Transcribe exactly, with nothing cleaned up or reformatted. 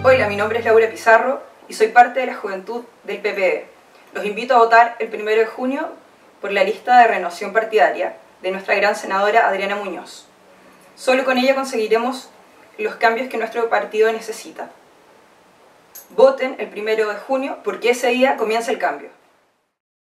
Hola, mi nombre es Laura Pizarro y soy parte de la juventud del P P D. Los invito a votar el primero de junio por la lista de renovación partidaria de nuestra gran senadora Adriana Muñoz. Solo con ella conseguiremos los cambios que nuestro partido necesita. Voten el primero de junio porque ese día comienza el cambio.